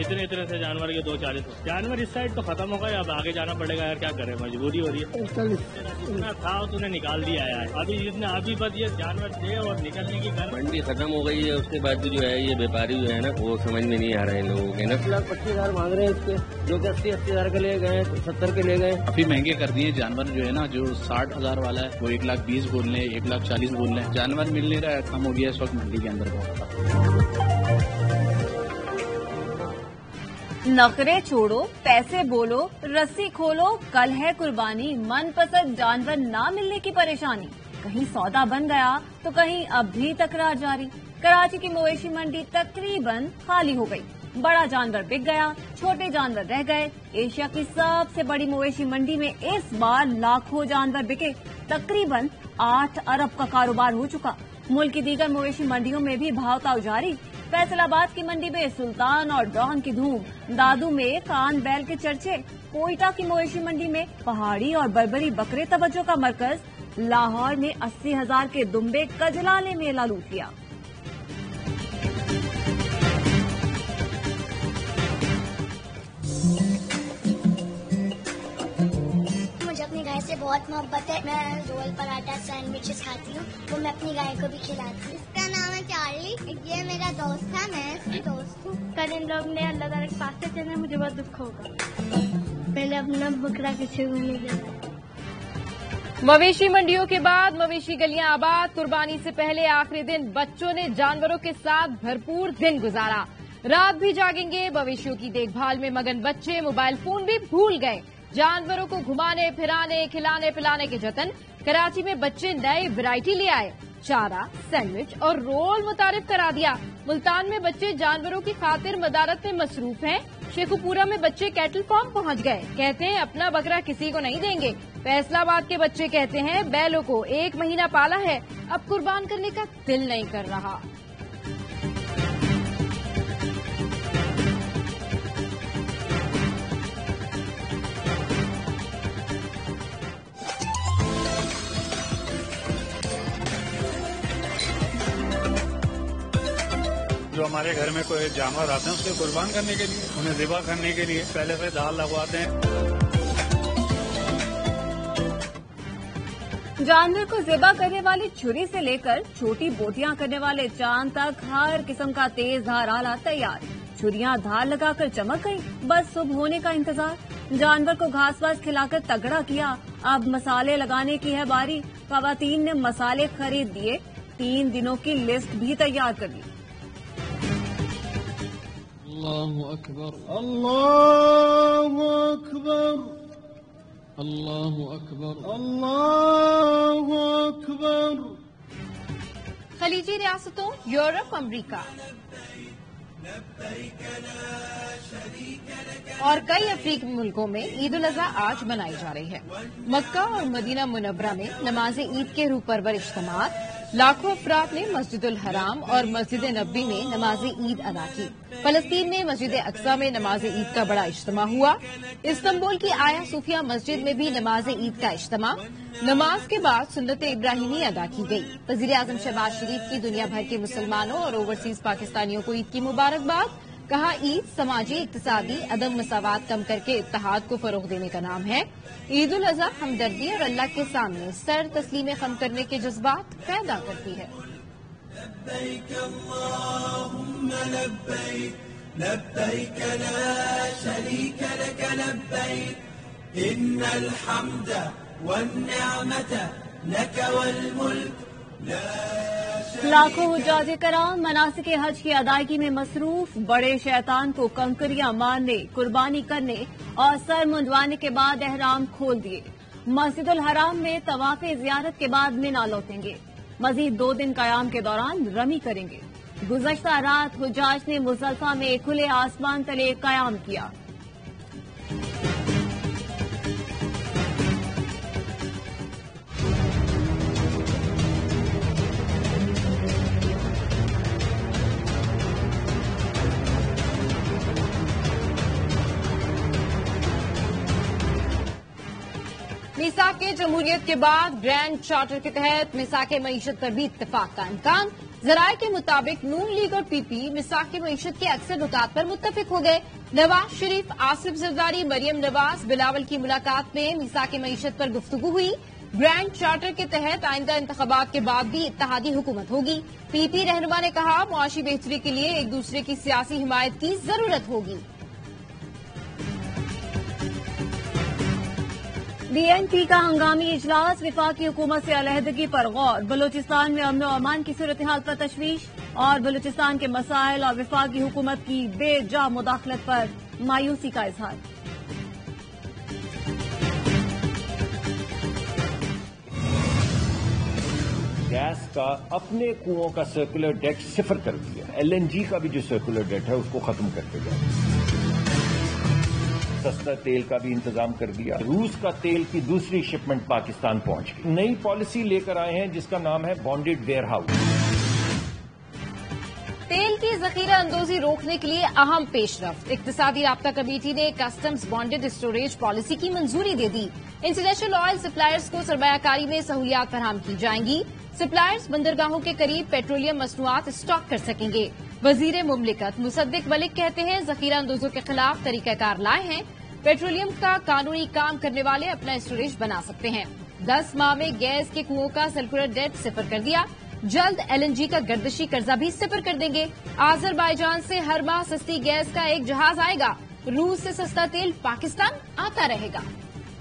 इतने से जानवर के 240 जानवर इस साइड तो खत्म हो गए, अब आगे जाना पड़ेगा यार, क्या करें, मजबूरी हो रही है। जितना था तूने निकाल दिया है, अभी जितना अभी बस ये जानवर थे और निकलने की मंडी खत्म हो गई है, उसके बाद भी जो है ये व्यापारी जो है ना वो समझ में नहीं आ रहे हैं लोगों के ना। 1,25,000 मांग रहे हैं इसके, जो कि 80,000 के ले गए, 70 के ले गए। काफी महंगे कर दिए जानवर जो है ना, जो 60,000 वाला है वो 1,20,000 बोल रहे हैं, 1,40,000 बोल रहे हैं। जानवर मिल नहीं रहा है, कम हो गया इस वक्त मंडी के अंदर बहुत। नखरे छोड़ो, पैसे बोलो, रस्सी खोलो, कल है कुर्बानी, मनपसंद जानवर ना मिलने की परेशानी। कहीं सौदा बन गया तो कहीं अब भी तकरार जारी। कराची की मवेशी मंडी तकरीबन खाली हो गई। बड़ा जानवर बिक गया, छोटे जानवर रह गए। एशिया की सबसे बड़ी मवेशी मंडी में इस बार लाखों जानवर बिके। तकरीबन 8 अरब का कारोबार हो चुका। मुल्क की दीगर मवेशी मंडियों में भी भाव ताव जारी। फैसलाबाद की मंडी में सुल्तान और डॉन की धूम, दादू में कान बैल के चर्चे, कोयटा की मवेशी मंडी में पहाड़ी और बर्बरी बकरे तवज्जो का मरकज, लाहौर में 80,000 के दुम्बे कजला ने मेला लूट लिया। मुझे अपनी गाय से बहुत मोहब्बत है। मैं रोल पराठा सैंडविचेस खाती हूँ, वो मैं अपनी गाय को भी खिलाती हूँ। इसका नाम है चार्ली, ये मेरा दोस्त था, मैं इसकी दोस्त हूँ। कल इन लोग ने अल्लाह ताला के पास से चलना, मुझे बहुत दुख होगा। मैंने अपना बकरा किसी को नहीं दिया। मवेशी मंडियों के बाद मवेशी गलियां आबाद। कुर्बानी से पहले आखिरी दिन बच्चों ने जानवरों के साथ भरपूर दिन गुजारा। रात भी जागेंगे। मवेशियों की देखभाल में मगन बच्चे मोबाइल फोन भी भूल गए। जानवरों को घुमाने फिराने खिलाने पिलाने के जतन। कराची में बच्चे नए वैरायटी ले आए। चारा, सैंडविच और रोल मुतारिफ करा दिया। मुल्तान में बच्चे जानवरों की खातिर मदारत में मसरूफ हैं। शेखुपुरा में बच्चे कैटल फार्म पहुंच गए। कहते हैं अपना बकरा किसी को नहीं देंगे। फैसलाबाद के बच्चे कहते हैं बैलों को 1 महीना पाला है, अब कुर्बान करने का दिल नहीं कर रहा। जो हमारे घर में कोई जानवर आते हैं उसको कुर्बान करने के लिए, उन्हें ज़िबा करने के लिए पहले से दाल लगवाते हैं। जानवर को ज़िबा करने वाली छुरी से लेकर छोटी बोटियां करने वाले चांद तक हर किस्म का तेज धार आला तैयार। छुरियां धार लगाकर चमक गई, बस सुबह होने का इंतजार। जानवर को घास वास खिलाकर तगड़ा किया, अब मसाले लगाने की है बारी। खवातीन ने मसाले खरीद दिए, 3 दिनों की लिस्ट भी तैयार कर दी। अल्लाहु अकबर, अल्लाहु अकबर, अल्लाहु अकबर, अल्लाहु अकबर। खलीजी रियासतों, यूरोप, अमरीका और कई अफ्रीकी मुल्कों में ईद उल अज़हा आज मनाई जा रही है। मक्का और मदीना मुनव्वरा में नमाज ईद के रूह परवर इज्तिमात। लाखों अफराद ने मस्जिदुल हराम और मस्जिद नबी में नमाज ईद अदा की। फलस्तीन में मस्जिद अक्सा में नमाज ईद का बड़ा इज्तिमा हुआ। इस्तांबुल की आया सूफिया मस्जिद में भी नमाज ईद का इज्तिमा। नमाज के बाद सुन्नत इब्राहिमी अदा की गई। वज़ीर आज़म शहबाज शरीफ की दुनिया भर के मुसलमानों और ओवरसीज पाकिस्तानियों को ईद की मुबारकबाद। कहा ईद समाजी इक्तिसादी अदम मसावात कम करके इत्तेहाद को फरोग देने का नाम है। ईद उल अज़हा हमदर्दी और अल्लाह के सामने सर तस्लीम खम करने के जज्बात पैदा करती है। लब्बैक अल्लाहुम्मा लब्बैक, लब्बैक ला शरीक लक लब्बैक, इन्नल हम्द वन्निअमत लक वल मुल्क ला। लाखों हुज्जाज कराम मनासिक हज की अदायगी में मसरूफ। बड़े शैतान को कंकरियां मारने, कुर्बानी करने और सर मुंडवाने के बाद एहराम खोल दिए। मस्जिदुल हराम में तवाफ़े ज़ियारत के बाद मिना लौटेंगे। मजीद 2 दिन क़याम के दौरान रमी करेंगे। गुज़श्ता रात हुज्जाज ने मुज़दलिफ़ा में खुले आसमान तले क़याम किया। मीसाक जमहूरियत के बाद ग्रैंड चार्टर के तहत मीसाक मईशत पर भी इत्तेफाक का इम्कान। ذرائع کے مطابق نون لیگ اور پی پی مساق معیشت کے اکثر نکات پر متفق ہو گئے. نواز شریف، آصف زرداری، مریم نواز، بلاول کی ملاقات میں مساق معیشت پر گفتگو ہوئی. گرینڈ چارٹر کے تحت آئندہ انتخابات کے بعد بھی اتحادی حکومت ہوگی. پی پی رہنما نے کہا معاشی بہتری کے لیے ایک دوسرے کی سیاسی حمایت کی ضرورت ہوگی. بی این پی کا ہنگامی اجلاس، وفاقی حکومت سے علیحدگی پر غور. بلوچستان میں امن و امان کی صورتحال پر تشویش اور بلوچستان کے مسائل اور وفاقی حکومت کی بے جا مداخلت پر مایوسی کا اظہار. گیس کا اپنے کنووں کا سرکولر ڈیٹ 0 کر دیا. LNG کا بھی جو سرکولر ڈیٹ ہے اس کو ختم کر کے گیا. سستا تیل کا بھی انتظام کر دیا. روس کا تیل کی دوسری شپمنٹ پاکستان پہنچ گئی. نئی پالیسی لے کر آئے ہیں جس کا نام ہے بانڈڈ ویئر ہاؤس. تیل کی ذخیرہ اندوزی روکنے کے لیے اہم پیش رفت. اقتصادی رابطہ کمیٹی نے کسٹمز بانڈڈ اسٹوریج پالیسی کی منظوری دے دی. انٹرنیشنل آئل سپلائرز کو سرمایہ کاری میں سہولیات فراہم کی جائیں گی. سپلائرز بندرگاہوں کے قریب پیٹرولیم مصنوعات اسٹاک کر سکیں گے. وزیر مملکت مصدق ملک کہتے ہیں ذخیرہ اندوزوں کے خلاف طریقہ کار لائے ہیں. پیٹرولیم کا قانونی کام کرنے والے اپنا اسٹوریج بنا سکتے ہیں. 10 ماہ میں گیس کے کنووں کا سرکولر ڈیٹ 0 کر دیا. جلد LNG کا گردشی قرضہ بھی 0 کر دیں گے. آذربائیجان سے ہر ماہ سستی گیس کا ایک جہاز آئے گا. روس سے سستا تیل پاکستان آتا رہے گا.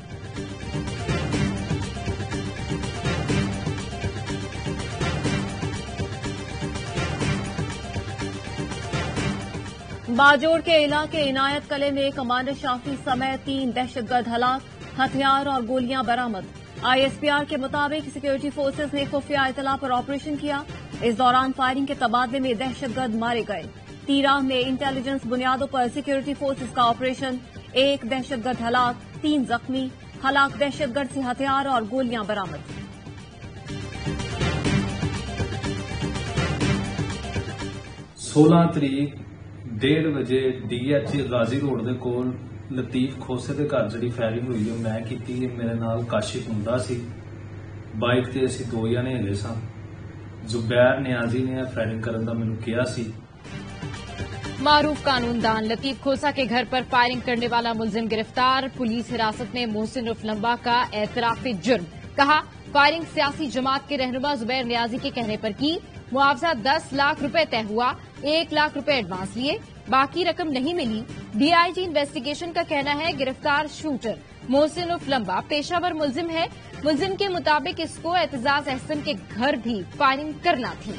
باجوڑ کے علاقے عنایت کلے میں کمانڈر شافی سمیت 3 دہشت گرد ہلاک، ہتھیار اور گولیاں برآمد. ISPR کے مطابق سیکورٹی فورسز نے خفیہ اطلاع پر آپریشن کیا. اس دوران فائرنگ کے تبادلے میں دہشت گرد مارے گئے. تیراہ میں انٹیلیجنس بنیادوں پر سیکورٹی فورسز کا آپریشن، 1 دہشت گرد ہلاک، 3 زخمی. ہلاک دہشت گرد سے ہتھیار اور گولیاں برآمد. تاریخ 1:30 بجے DH غازی روڈ دے کول لطیف کھوسے دے گھر جڑی فائرنگ ہوئی ہے میں کیتی. میرے نال کاشف منڈا سی، بائک تے اسی 2 جنے ہلے ساں. زبیر نیازی نے فائرنگ کرن دا مینوں کہا سی. معروف قانون دان لطیف کھوسا کے گھر پر فائرنگ کرنے والا ملزم گرفتار. پولیس حراست میں محسن رف لمبا کا اعتراف جرم. کہا فائرنگ سیاسی جماعت کے رہنما زبیر نیازی کے کہنے پر کی. معاوضہ 10 لاکھ روپے طے ہوا، 1 لاکھ روپے ایڈوانس لیے، باقی رقم نہیں ملی. DIG انویسٹیگیشن کا کہنا ہے گرفتار شوٹر محسن رف لمبا پیشہ ور ملزم ہے. ملزم کے مطابق اس کو اعتزاز احسن کے گھر بھی فائرنگ کرنا تھی.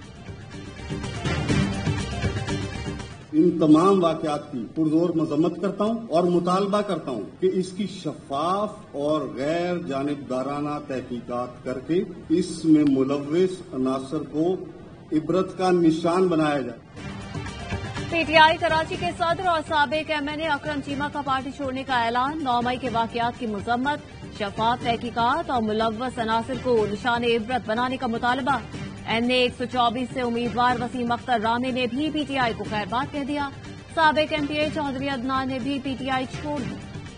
ان تمام واقعات کی پرزور مذمت کرتا ہوں اور مطالبہ کرتا ہوں کہ اس کی شفاف اور غیر جانبدارانہ تحقیقات کر کے اس میں ملوث عناصر کو عبرت کا نشان بنایا جائے. PTI کراچی کے صدر اور سابق MNA اکرم چیمہ کا پارٹی چھوڑنے کا اعلان. 9 مئی کے واقعات کی مذمت، شفاف تحقیقات اور ملوث عناصر کو نشان عبرت بنانے کا مطالبہ. NA 124 سے امیدوار وسیم اختر رامی نے بھی PTI کو خیر بات کہہ دیا. سابق MPA چودھری عدنان نے بھی PTI چھوڑ دی.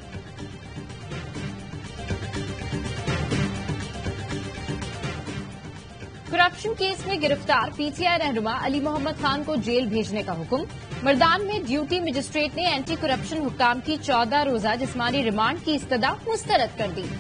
کرپشن کیس میں گرفتار PTI رہنما علی محمد خان کو جیل بھیجنے کا حکم. مردان میں ڈیوٹی مجسٹریٹ نے اینٹی کرپشن حکام کی 14 روزہ جسمانی ریمانڈ کی استدعا مسترد کر دی.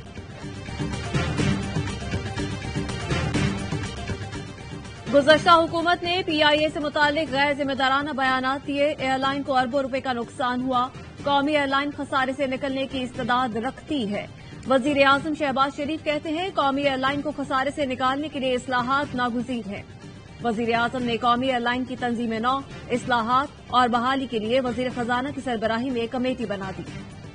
گزشتہ حکومت نے PIA سے متعلق غیر ذمہ دارانہ بیانات دیے. ایئر لائن کو اربوں روپے کا نقصان ہوا. قومی ایئر لائن خسارے سے نکلنے کی استعداد رکھتی ہے. وزیر اعظم شہباز شریف کہتے ہیں قومی ایئر لائن کو خسارے سے نکالنے کے لیے اصلاحات ناگزیر ہیں. وزیر اعظم نے قومی ایئر لائن کی تنظیم نو، اصلاحات اور بحالی کے لیے وزیر خزانہ کی سربراہی میں کمیٹی بنا دی.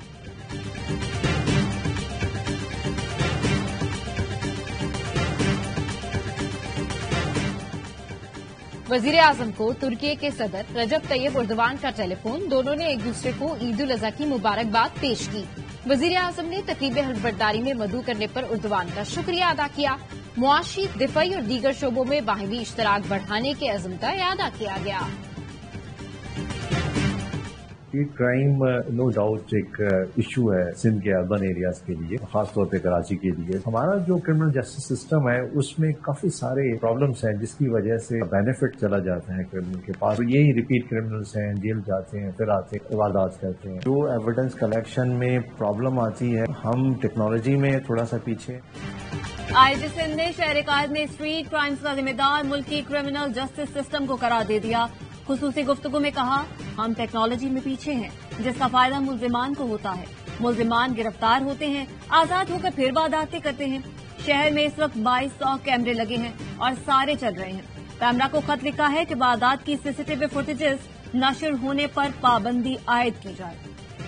وزیر اعظم کو ترکی کے صدر رجب طیب اردوان کا ٹیلی فون. دونوں نے ایک دوسرے کو عید الاضحیٰ کی مبارکباد پیش کی. وزیر اعظم نے تقریب حلف برداری میں مدعو کرنے پر اردوان کا شکریہ ادا کیا. معاشی، دفاعی اور دیگر شعبوں میں باہمی اشتراک بڑھانے کے عزم کا اعادہ کیا گیا. یہ کرائم نو ڈاؤٹ ایک ایشو ہے سندھ کے اربن ایریاز کے لیے، خاص طور پہ کراچی کے لیے. ہمارا جو کرمنل جسٹس سسٹم ہے اس میں کافی سارے پرابلمس ہیں جس کی وجہ سے بینیفٹ چلا جاتا ہے کرمنل کے پاس. یہی ریپیٹ کرمنلس ہیں، جیل جاتے ہیں پھر آتے عبادات کرتے ہیں. جو ایویڈنس کلیکشن میں پرابلم آتی ہے، ہم ٹیکنالوجی میں تھوڑا سا پیچھے. آئی جی سندھ نے شہر قائد میں اسٹریٹ کرائمز کا ذمہ دار ملکی کرمنل جسٹس سسٹم کو قرار دے دیا. خصوصی گفتگو میں کہا، ہم ٹیکنالوجی میں پیچھے ہیں جس کا فائدہ ملزمان کو ہوتا ہے. ملزمان گرفتار ہوتے ہیں، آزاد ہو کر پھر وارداتیں کرتے ہیں. شہر میں اس وقت 2200 کیمرے لگے ہیں اور سارے چل رہے ہیں. پیمرا کو خط لکھا ہے کہ واردات کی سی سی ٹی وی فوٹیجز نشر ہونے پر پابندی عائد کی جائے.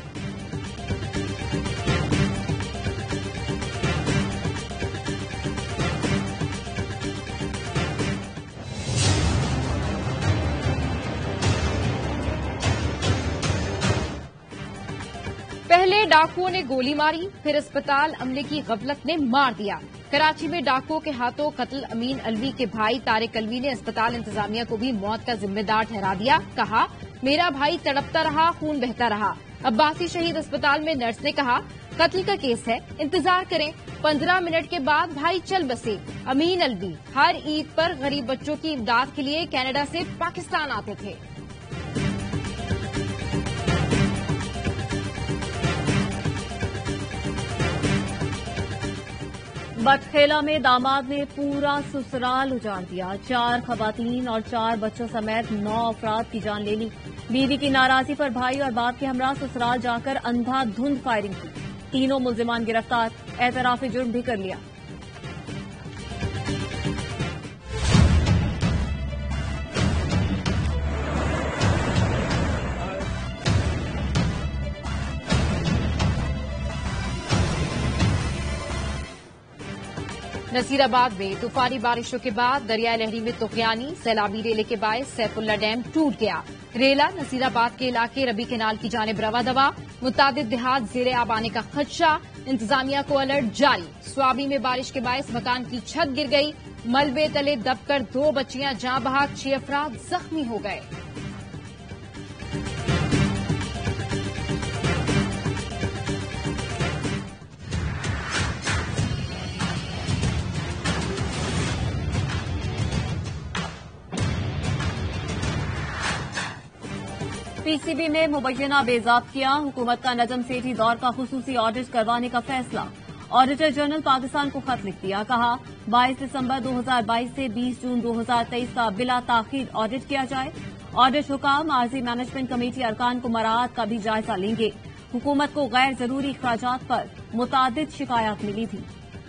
پہلے ڈاکوؤں نے گولی ماری، پھر اسپتال عملے کی غفلت نے مار دیا. کراچی میں ڈاکوؤں کے ہاتھوں قتل امین الوی کے بھائی طارق الوی نے اسپتال انتظامیہ کو بھی موت کا ذمہ دار ٹھہرا دیا. کہا، میرا بھائی تڑپتا رہا، خون بہتا رہا. عباسی شہید اسپتال میں نرس نے کہا، قتل کا کیس ہے، انتظار کریں. 15 منٹ کے بعد بھائی چل بسے. امین الوی ہر عید پر غریب بچوں کی امداد کے لیے کینیڈا سے پاکستان آتے تھے. بٹخیلا میں داماد نے پورا سسرال اجاڑ دیا. 4 خواتین اور 4 بچوں سمیت 9 افراد کی جان لے لی. بیوی کی ناراضی پر بھائی اور باپ کے ہمراہ سسرال جا کر اندھا دھند فائرنگ کی. تینوں ملزمان گرفتار، اعتراف جرم بھی کر لیا. نصیر آباد میں طوفانی بارشوں کے بعد دریائے لہری میں طغیانی سیلابی ریلے کے باعث سیف اللہ ڈیم ٹوٹ گیا. ریلا نصیر آباد کے علاقے ربی کینال کی جانب رواں دوا. متعدد دیہات زیر آب آنے کا خدشہ، انتظامیہ کو الرٹ جاری. سوابی میں بارش کے باعث مکان کی چھت گر گئی. ملبے تلے دب کر 2 بچیاں جاں بحق، 6 افراد زخمی ہو گئے. پی سی بی میں مبینہ بے ضابطگیاں، حکومت کا نجم سیٹھی دور کا خصوصی آڈٹ کروانے کا فیصلہ. آڈیٹر جنرل پاکستان کو خط لکھ دیا. کہا، 22 دسمبر 2022 سے 20 جون 2023 کا بلا تاخیر آڈٹ کیا جائے. آڈٹ حکام عارضی مینجمنٹ کمیٹی ارکان کو مراعات کا بھی جائزہ لیں گے. حکومت کو غیر ضروری اخراجات پر متعدد شکایات ملی تھی.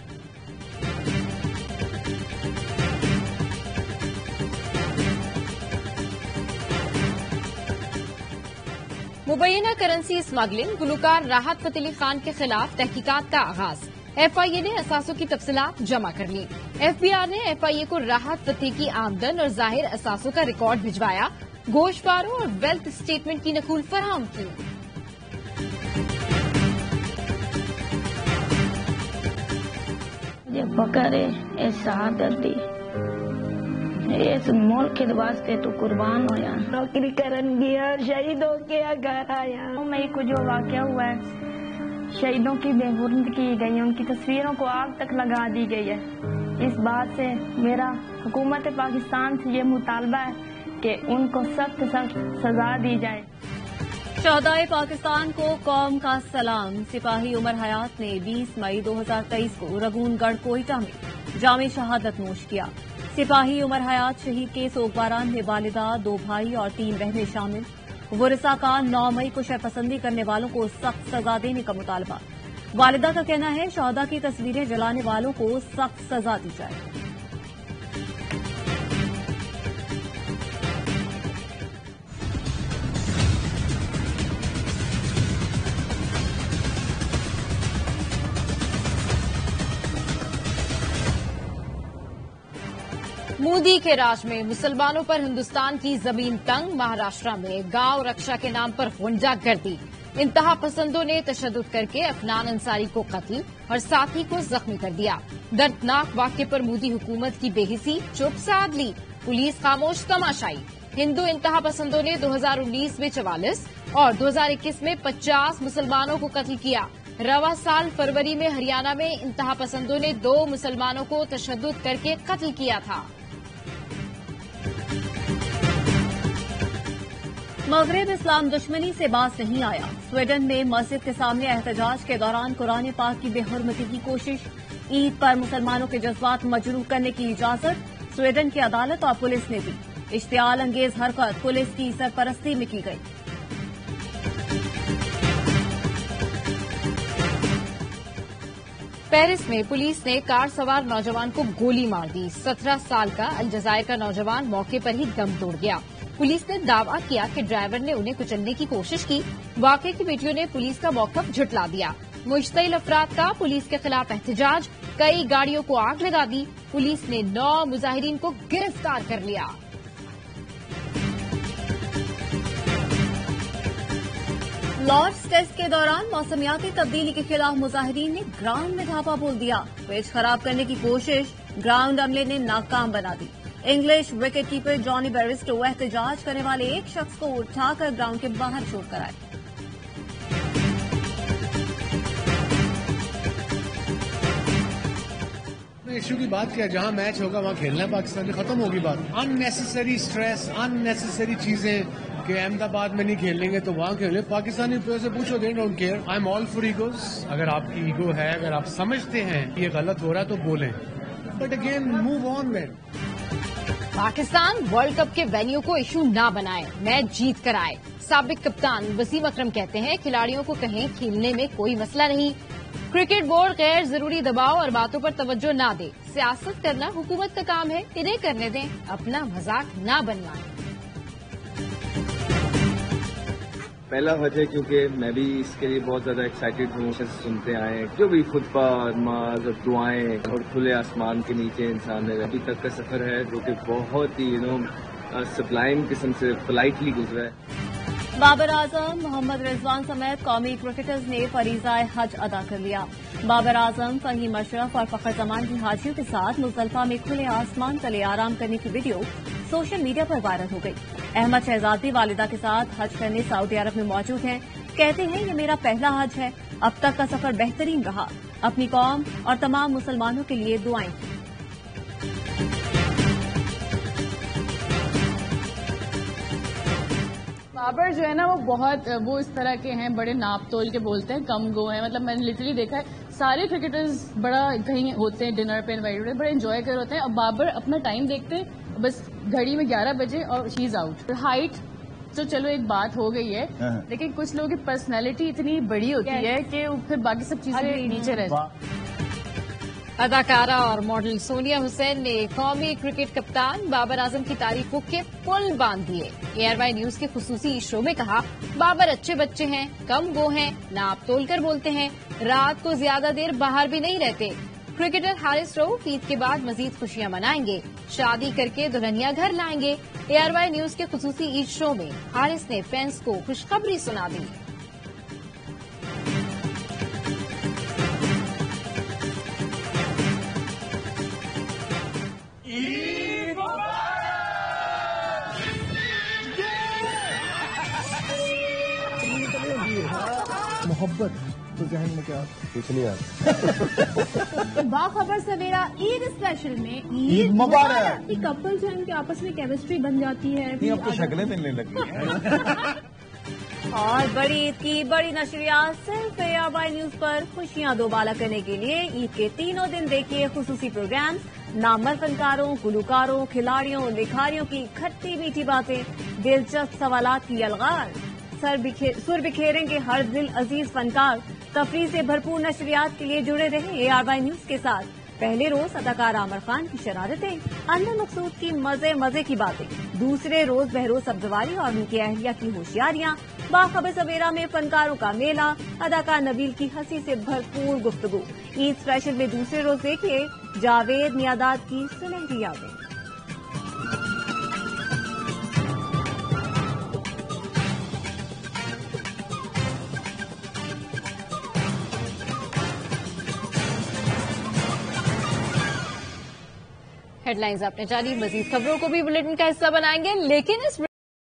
مبینہ کرنسی اسمگلنگ، گلوکار راحت فتح علی خان کے خلاف تحقیقات کا آغاز. ایف آئی اے نے اثاثوں کی تفصیلات جمع کر لی. ایف بی آر نے ایف آئی اے کو راحت فتح کی آمدن اور ظاہر اثاثوں کا ریکارڈ بھجوایا. گوشت فاروں اور ویلتھ اسٹیٹمنٹ کی نقول فراہم کی. پکڑے اے شہادت دی، اس ملک کے واسطے تو قربان ہویا. نوکری کرن گیا، شہید ہو کے گھر آیا. مئی کو جو واقعہ ہوا ہے، شہیدوں کی بے غرض کی گئی، ان کی تصویروں کو آگ تک لگا دی گئی ہے. اس بات سے میرا حکومت پاکستان سے یہ مطالبہ ہے کہ ان کو سخت سخت سزا دی جائے. شہدائے پاکستان کو قوم کا سلام. سپاہی عمر حیات نے 20 مئی 2023 کو رگون گڑھ کوئٹہ میں جام شہادت نوش کیا. سپاہی عمر حیات شہید کے سوگواران میں والدہ، 2 بھائی اور 3 بہنیں شامل. ورثاء کا 9 مئی کو شرپسندی کرنے والوں کو سخت سزا دینے کا مطالبہ. والدہ کا کہنا ہے شہداء کی تصویریں جلانے والوں کو سخت سزا دی جائے. مودی کے راج میں مسلمانوں پر ہندوستان کی زمین تنگ. مہاراشٹرا میں گاؤں رکشا کے نام پر غنڈہ گردی. انتہا پسندوں نے تشدد کر کے افنان انصاری کو قتل اور ساتھی کو زخمی کر دیا. دردناک واقعے پر مودی حکومت کی بے حسی چپ سادھ لی. پولیس خاموش تماشائی. हिंदू इंतहा पसंदों ने 2019 में 44 और 2021 में 50 मुसलमानों को कत्ल किया। रवा साल फरवरी में हरियाणा में इंतहा पसंदों ने 2 मुसलमानों को तशद्दुद करके कत्ल किया था। मगरिब इस्लाम दुश्मनी से बाज नहीं आया। स्वीडन में मस्जिद के सामने एहतजाज के दौरान कुरान पाक की बेहुरमती की कोशिश। ईद पर मुसलमानों के जज्बात मजरूह करने की इजाजत स्वीडन की अदालत और पुलिस ने दी। इश्तियाल अंगेज हरकत पुलिस की सरपरस्ती में की गई। पेरिस में पुलिस ने कार सवार नौजवान को गोली मार दी। 17 साल का अलजायर का नौजवान मौके पर ही दम तोड़ गया। पुलिस ने दावा किया कि ड्राइवर ने उन्हें कुचलने की कोशिश की। वाकये की वीडियो ने पुलिस का मौकफ झुटला दिया। मुश्तइल अफराद का पुलिस के खिलाफ एहतजाज, कई गाड़ियों को आग लगा दी। पुलिस ने 9 मुजाहिरीन को गिरफ्तार कर लिया। लॉर्ड्स टेस्ट के दौरान मौसमियाती तब्दीली के खिलाफ मुजाहिरीन ने ग्राउंड में धावा बोल दिया। पिच खराब करने की कोशिश ग्राउंड अमले ने नाकाम बना दी। English wicket keeper Jonny Bairstow एहतजाज करने वाले एक शख्स को उठाकर ग्राउंड के बाहर छोड़कर आए। इशू की बात क्या, जहां मैच होगा वहां खेलना है पाकिस्तान में, खत्म होगी बात। अननेसेसरी स्ट्रेस, अननेसेसरी चीजें कि अहमदाबाद में नहीं खेलेंगे तो वहां खेलें। पाकिस्तानी प्लेयर से पूछो, they don't care. I am all for egos. अगर आपकी ईगो है, अगर आप समझते हैं ये गलत हो रहा है तो बोलें, but again move on man. Pakistan world cup के वेन्यू को इशू ना बनाए, मैच जीत कर आए। साबिक कप्तान वसीम अकरम कहते हैं खिलाड़ियों को कहें खेलने में कोई मसला नहीं। क्रिकेट बोर्ड गैर जरूरी दबाव और बातों पर तवज्जो ना दे। सियासत करना हुकूमत का काम है, इन्हें करने दें, अपना मजाक ना बनवाएं। पहला वजह क्योंकि मैं भी इसके लिए बहुत ज्यादा एक्साइटेड हूँ। सुनते आए जो भी खुतबा, नमाज और दुआएं और खुले आसमान के नीचे इंसान ने अभी तक का सफर है जो कि बहुत ही सब्लाइम किस्म से पोलाइटली गुजरा है। बाबर आजम, मोहम्मद रिजवान समेत कौमी क्रिकेटर्स ने फरीज़ाए हज अदा कर लिया। बाबर आजम, फहीम अशरफ और फखर जमान की हाजियों के साथ मुज़दलिफा में खुले आसमान तले आराम करने की वीडियो सोशल मीडिया पर वायरल हो गई। अहमद शहजाद भी वालिदा के साथ हज करने सऊदी अरब में मौजूद हैं। कहते हैं ये मेरा पहला हज है, अब तक का सफर बेहतरीन रहा। अपनी कौम और तमाम मुसलमानों के लिए दुआएं। बाबर जो है ना वो इस तरह के हैं, बड़े नाप तोल के बोलते हैं, कम गो हैं। मतलब मैंने लिटरली देखा है सारे क्रिकेटर्स बड़ा कहीं होते हैं डिनर पे इनवाइटेड होते हैं, बड़े एंजॉय कर होते हैं। अब बाबर अपना टाइम देखते हैं, बस घड़ी में 11 बजे और शी इज आउट। हाइट तो चलो एक बात हो गई है, लेकिन कुछ लोगों की पर्सनैलिटी इतनी बड़ी होती है कि फिर बाकी सब चीजें नीचे रहती। अदाकारा और मॉडल सोनिया हुसैन ने कौमी क्रिकेट कप्तान बाबर आजम की तारीफों के पुल बांध दिए। ARY न्यूज के खुसूसी शो में कहा, बाबर अच्छे बच्चे हैं, कम गो हैं, नाप तोल कर बोलते हैं, रात को ज्यादा देर बाहर भी नहीं रहते। क्रिकेटर हारिस रऊफ ईद के बाद मजीद खुशियां मनाएंगे, शादी करके दुल्हनिया घर लाएंगे। ARY न्यूज के खुसूसी ईद शो में हारिस ने फैंस को खुशखबरी सुना दी। मोहब्बत तो जहन में क्या कुछ नहीं आता। बाखबर सवेरा ईद स्पेशल में ईद मुबारक। कपल्स हैं उनके आपस में केमिस्ट्री बन जाती है। अब तो शक्लें मिलने लगी हैं। और बड़ी ईद की बड़ी नशरियात सिर्फ ARY न्यूज पर खुशियां दोबाला करने के लिए ईद के तीनों दिन देखिए खुसूसी प्रोग्राम्स, नामवर फनकारों, गुलकारों, खिलाड़ियों, लिखारियों की खट्टी मीठी बातें, दिलचस्प सवालात की अलगार, सुर बिखेरेंगे हर दिल अजीज फनकार। तफरीह से भरपूर नशरियात के लिए जुड़े रहे ARY न्यूज के साथ। पहले रोज अदाकार आमिर खान की शरारतें, अनवर मकसूद की मजे मजे की बातें, दूसरे रोज बहरोज सब्जवारी और उनकी अहलिया की होशियारियां, बाखबर सवेरा में फनकारों का मेला, अदाकार नबील की हंसी से भरपूर गुफ्तगू। ईद स्पेशल में दूसरे रोज देखिए जावेद मियादाद की सुनहरी यादें। हेडलाइंस आपने जानी, मजीद खबरों को भी बुलेटिन का हिस्सा बनाएंगे, लेकिन इस